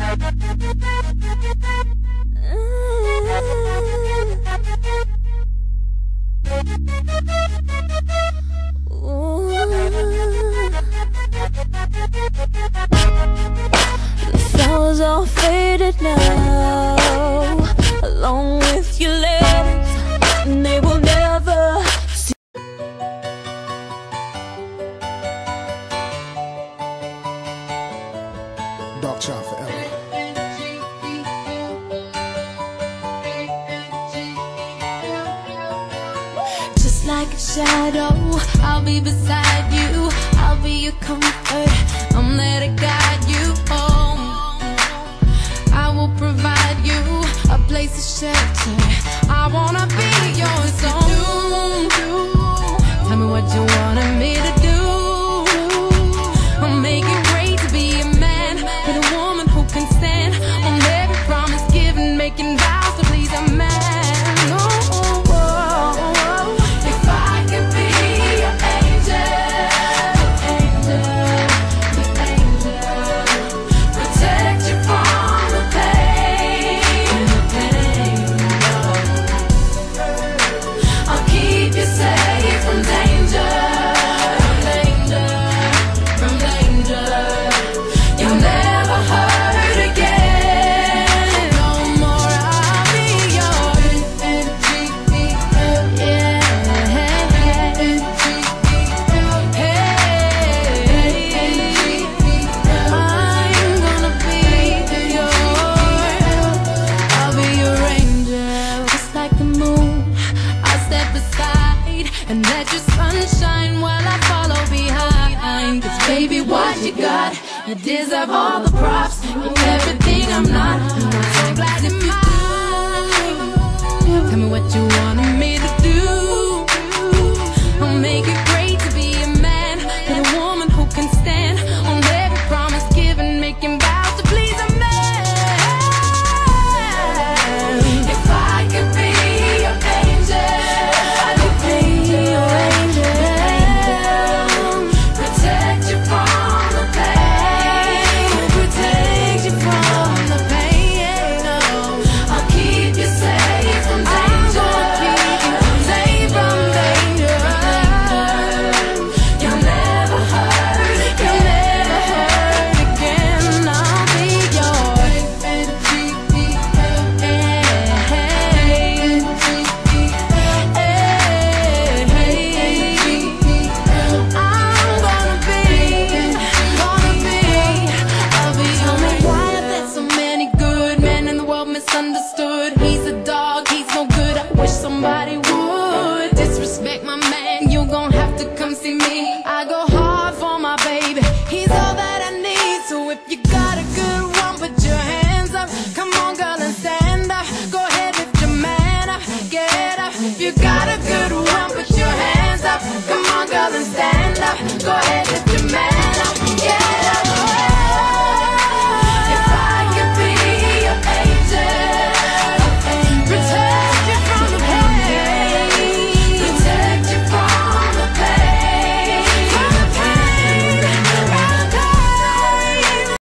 The flowers all faded now, along with your letters, and they will never see. Dark child forever. Just like a shadow, I'll be beside you. I'll be your comfort. I'm there to guide you home. I will provide you a place to shelter. I wanna be your zone. Tell me what you wanted me to do. I'll make it great to be a man with a woman who can stand on every promise given, making vows to please a man. And let your sunshine while I follow behind. 'Cause baby, what you got, you deserve all the props. You're everything I'm not. I'm so glad you're mine. Tell me what you wanted me to do. I'll make it great to be a man with a woman who can stand on every promise given, making vows to please a man. If I could be your angel, misunderstood. He's a dog, he's no good. I wish somebody would disrespect my man. You gon' have to come see me. I go hard for my baby. He's all that I need. So if you got a good one, put your hands up. Come on, girl, and stand up. Go ahead, lift your man up. Get up. If you got a good one, put your hands up. Come on, girl, and stand up. Go ahead, lift your man up.